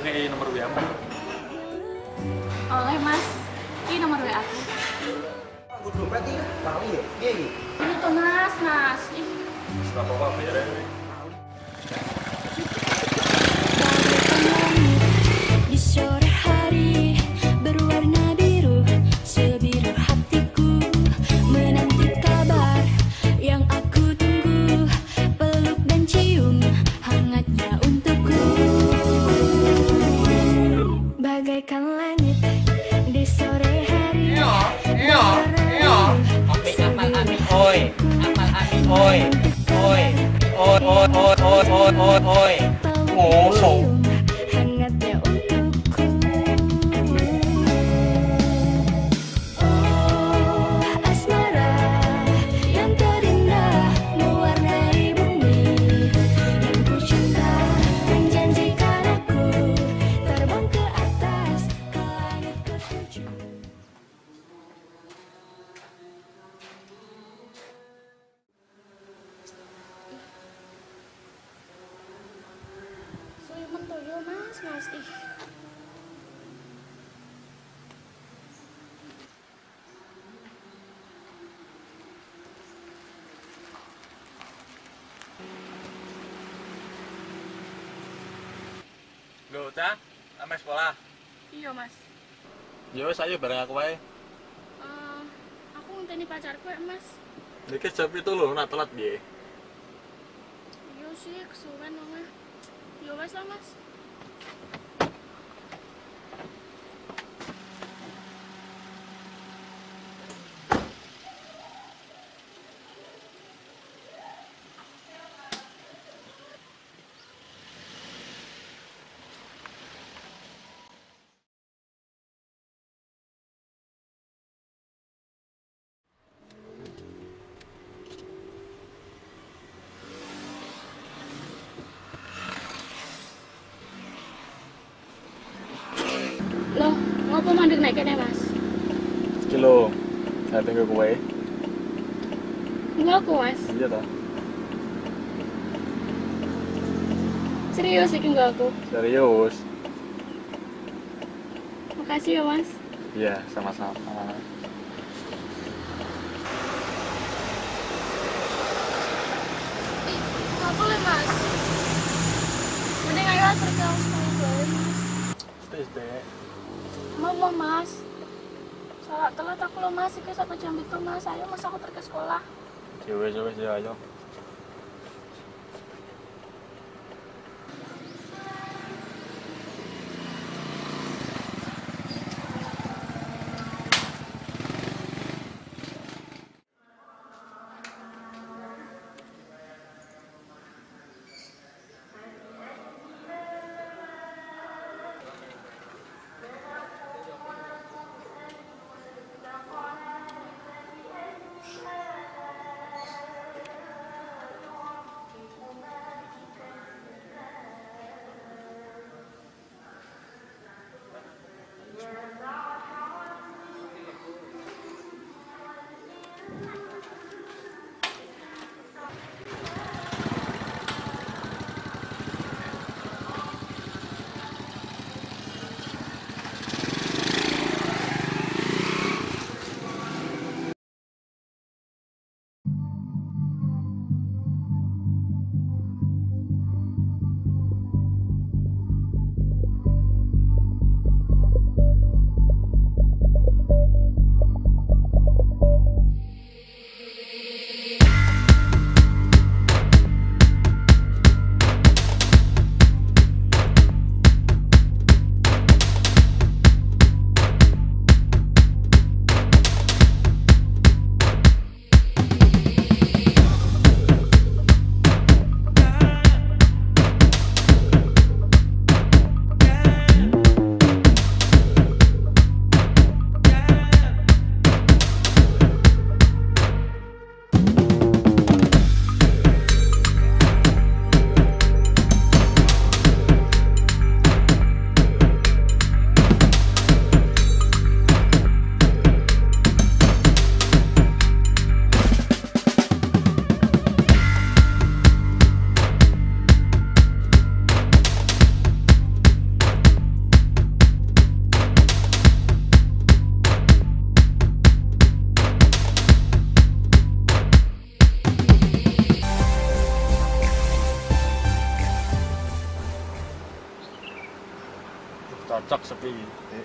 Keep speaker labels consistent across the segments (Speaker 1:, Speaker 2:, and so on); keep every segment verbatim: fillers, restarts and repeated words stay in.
Speaker 1: ngei nomor W A-mu.
Speaker 2: Oleh Mas, ini nomor W A aku.
Speaker 3: Gue dompet nih, tahu ya? Iya iya.
Speaker 2: Ini tuh Mas, Mas. Ih.
Speaker 1: Berapa apa bayarnya?
Speaker 4: Di sore hari berwarna biru, sebiru hatiku menanti kabar yang aku tunggu, peluk dan cium hangatnya untukku, bagaikan langit di sore hari.
Speaker 3: Iyo, iyo, iyo. Oke, amal ami, oi, amal ami, oi, oi, oi, oi, oi, oi, oi, oi, oi. Ngomong.
Speaker 4: Hangatnya untukku. Oh, asmara yang terindah mewarnai bumi yang ku cinta, menjanjikan aku terbang ke atas ke langit ketujuh.
Speaker 2: Suliman tuh yo Mas, Mas. Ih.
Speaker 1: Loh, Cah, ame sekolah.
Speaker 2: Iya Mas.
Speaker 1: Ya wis ayo bareng aku wae.
Speaker 2: Eh, aku ngenteni pacarku ya Mas.
Speaker 1: Niki jam itu lho, nak telat piye?
Speaker 2: Iya sih, kesuwen omah. Ya wes lah Mas. Loh, ngopo mandek naik kene Mas?
Speaker 1: Iki lho, dateng ke kowe.
Speaker 2: Enggak aku Mas.
Speaker 1: Iya ta?
Speaker 2: Serius iki enggak aku.
Speaker 1: Serius.
Speaker 2: Makasih ya Mas.
Speaker 1: Iya, sama-sama.
Speaker 2: Nggak boleh Mas. Mending ayo pergi ke sekolah dulu Mas.
Speaker 1: Stis, Dek.
Speaker 2: Mau mau Mas. Salah telat aku loh Mas, iki satu jam itu Mas. Ayo Mas aku pergi ke sekolah.
Speaker 1: Ya wis, wis ya ayo. cocok sepi. Eh,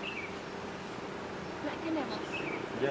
Speaker 2: Nek kene Mas.
Speaker 1: iya.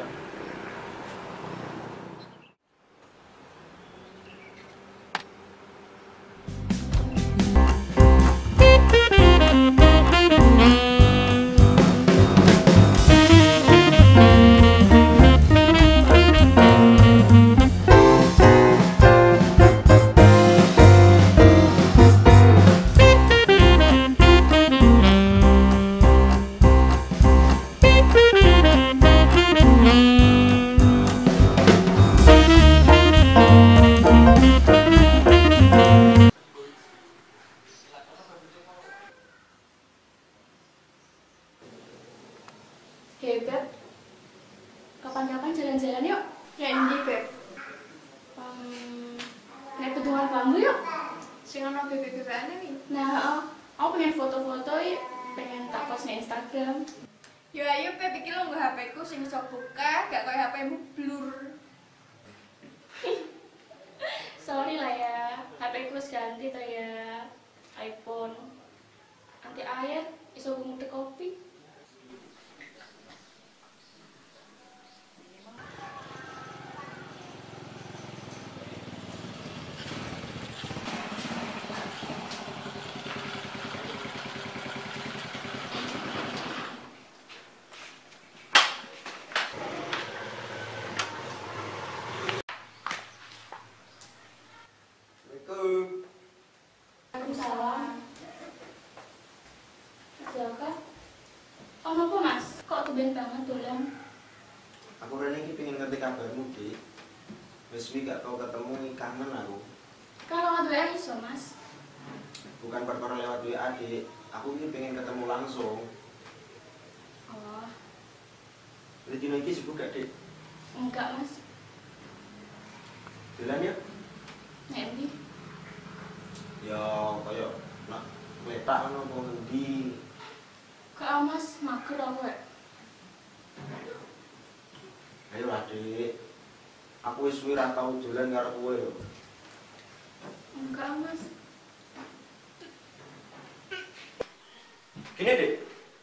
Speaker 2: Hei Beb, kapan-kapan jalan-jalan yuk.
Speaker 5: Ya ini Beb,
Speaker 2: Um, naik petungan bambu yuk.
Speaker 5: sing ono bebek-bebekan iki.
Speaker 2: Nah, oh, aku pengen foto-foto yuk. Pengen tak post di Instagram.
Speaker 5: Yo ayo Beb, iki lho nggo H P ku sing iso buka, gak koyo H P-mu blur.
Speaker 2: Sorry lah ya, H P ku wis ganti to ya. iPhone. Anti air, iso ngudek kopi. Waalaikumsalam. Siapa? Oh, kenapa Mas? Kok tumben banget dolan?
Speaker 6: Aku rene iki pengen ngerti kabarmu, Dik. Wis wi gak tau ketemu kangen aku.
Speaker 2: Kalau nggak doyan iso Mas.
Speaker 6: Bukan perkara lewat W A, Dik. Aku iki pengen ketemu langsung.
Speaker 2: Oh,
Speaker 6: Jadi dino iki sibuk gak, Dik?
Speaker 2: enggak Mas.
Speaker 6: Dolan ya?
Speaker 2: Nanti.
Speaker 6: Ya kaya nak wetak ngono apa ngendi.
Speaker 2: Kak Mas, mager aku ya.
Speaker 6: Ayo lah, Dik. Aku wis suwi ra tau dolan karo kowe lho.
Speaker 2: Enggak Mas.
Speaker 6: Gini, Dik.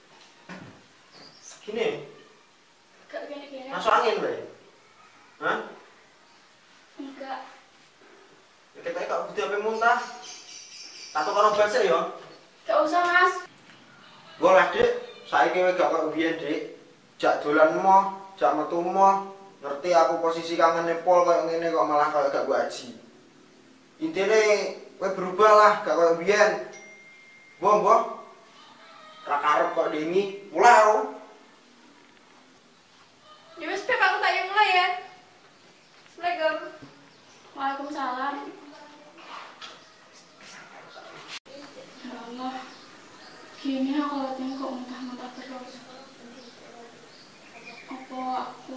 Speaker 6: Gini,
Speaker 2: Enggak gini-gini.
Speaker 6: masuk angin wae. Hah?
Speaker 2: Enggak.
Speaker 6: Ya ketoke kok butuh H P muntah. Tak tukar obat sih ya.
Speaker 2: Gak usah Mas.
Speaker 6: Gue lah, Dik. Saiki kowe gak kok biyen, Dik. Jak dolan moh, jak metu moh. Ngerti aku posisi kangene pol koyo ngene kok malah koyo gak gue aji. Intine kowe berubah lah, gak koyo biyen. Mbah, mbah. Ra karep kok dengi, mulai aku.
Speaker 5: Ya wis Beb, aku tak mulai ya. Assalamualaikum.
Speaker 2: Waalaikumsalam. Ya Allah. Gini aku latihan kok muntah-muntah terus. Apa aku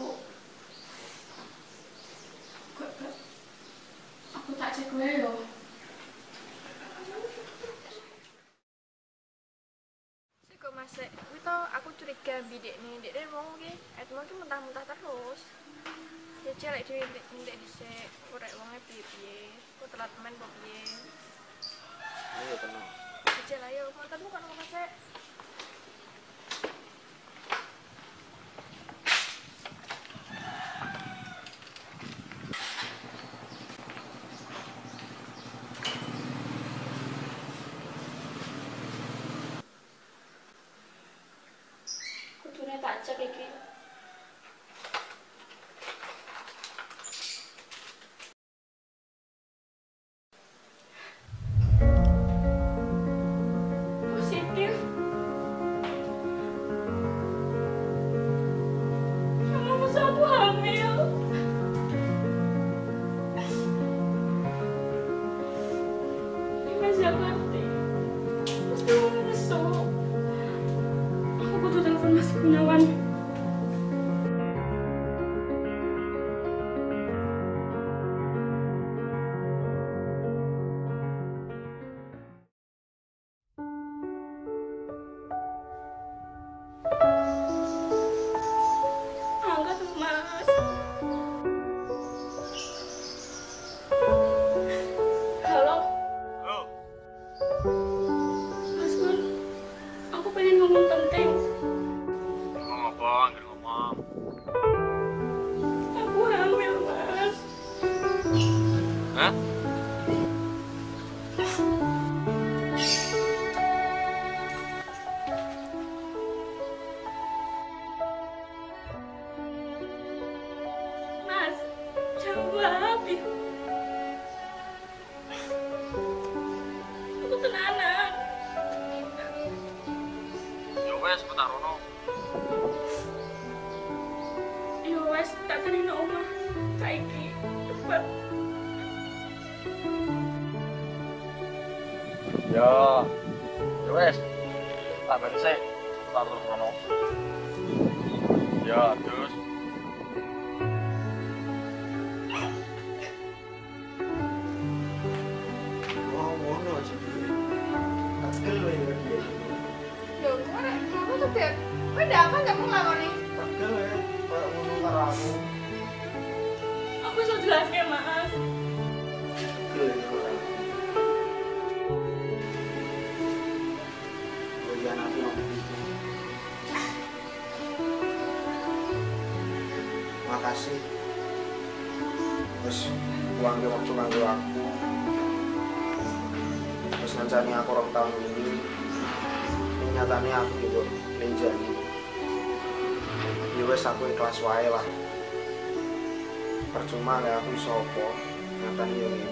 Speaker 2: Gak, gak. Aku tak cek gue loh.
Speaker 5: Sik Mas, kuwi to aku curiga bidek nih, dek dek wong iki, etmo iki mentah-mentah terus. Ya celek dhewe ndek dhisik, ora wonge piye-piye. Ku telat men kok piye.
Speaker 6: Ayo tenang.
Speaker 5: Cek ayo, mantanmu kan Mas.
Speaker 2: Kudune tak cek iki. Positif. wes tak terima omah saiki cepet.
Speaker 1: Ya, ya wes. Tak balik sih. Tak terus kono. Ya, terus.
Speaker 6: Wah, ngono aja. Tegel lho ya dia.
Speaker 5: Lho, kok nek ngono tuh, Beb? Kowe ndak apa ndak mau nglakoni?
Speaker 6: Tegel ya, kayak ngono karo aku.
Speaker 2: Aku iso jelaske, Mas.
Speaker 6: Tegel ya karo aku. Oh iya, nanti aku. Makasih. Terus uangnya waktu kanggo aku. Terus ngancani aku rong tahun ini. Ini nyatanya aku juga lenjani. Ya wes aku ikhlas wae lah. Percuma kayak aku iso apa nyatanya yo ngene.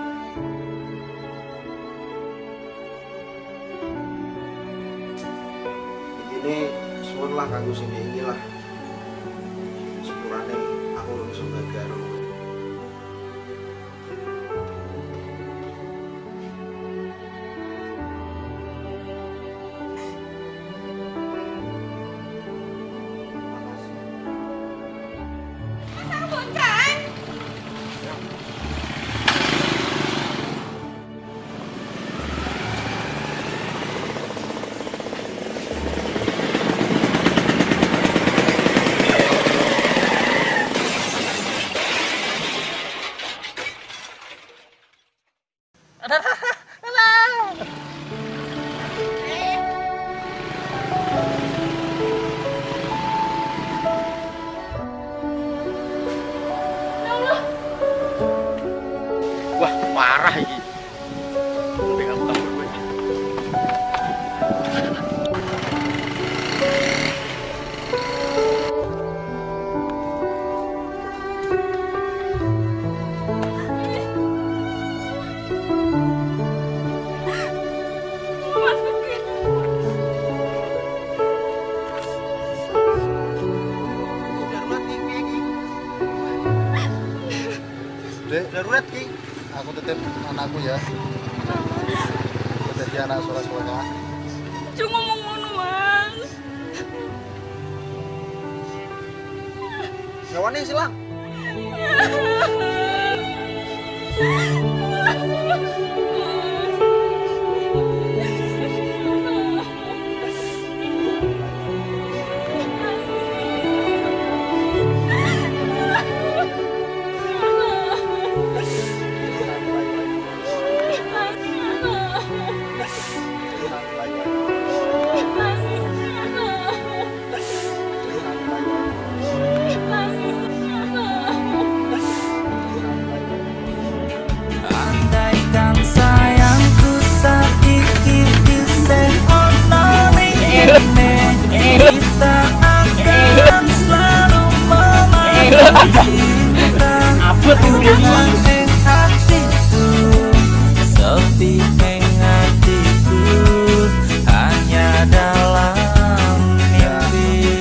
Speaker 6: Begini suwun lah kanggo sing ini lah. Sepurane aku iso gagaro.
Speaker 1: Wah, parah iki. Ndek aku kabur kowe iki.
Speaker 7: Dek, darurat ki. Aku titip anakku ya. Jadi anak soleh-soleh.
Speaker 2: Cuma ngomong ngono, Mas.
Speaker 6: Ngawani silang.
Speaker 8: Andaikan sayangku saiki bisa ono ning kene, kita akan selalu memanggil
Speaker 3: Abot ini
Speaker 8: ing hatiku, sepi ing hatiku, hanya dalam mimpi.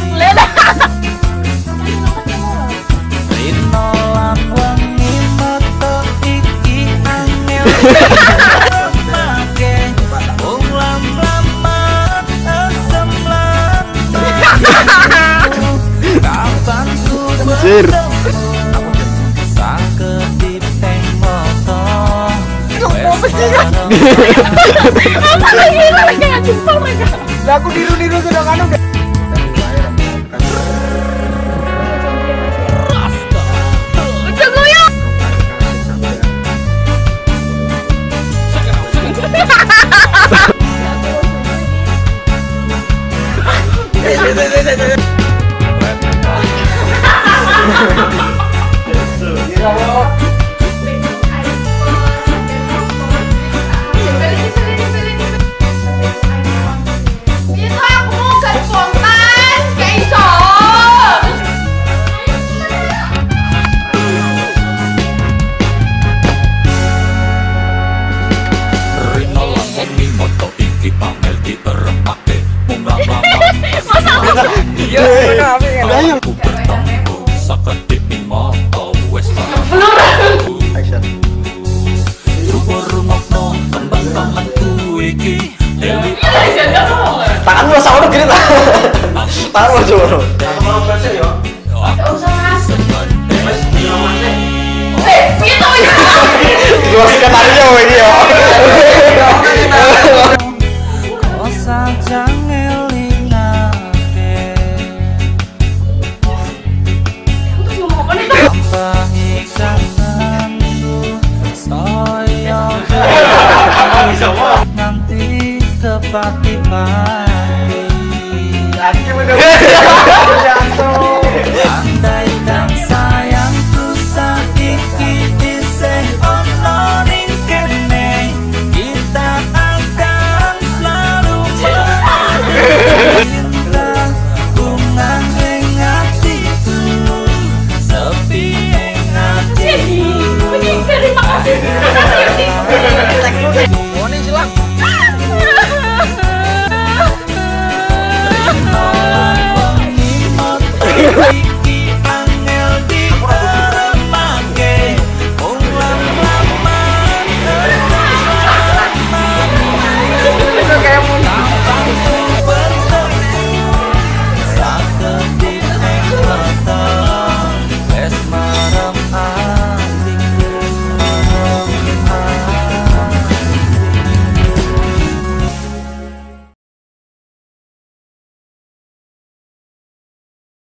Speaker 8: Rino lan wengi mata iki angel make wong lam-laman asem lan kapan ku bertemu sakedip ing mata
Speaker 6: Lah aku niru-niru sudah kanu.
Speaker 5: Itu aku gak spontan, kayak iso.
Speaker 8: Rino lan wengi mata iki pamel diterepake mung lama-lama
Speaker 6: Iya, ngono apik kan.
Speaker 8: aku bertemu
Speaker 6: Taruh Joro. Aku mau bahasa ya.
Speaker 2: Gak usah mas.
Speaker 6: Wes yo Mas.
Speaker 2: Eh, gitu ya.
Speaker 6: Gua sekretarisnya iki ya.
Speaker 2: Terus ngomong apa nih?
Speaker 3: Nanti kepati-pati
Speaker 6: Lagi bener.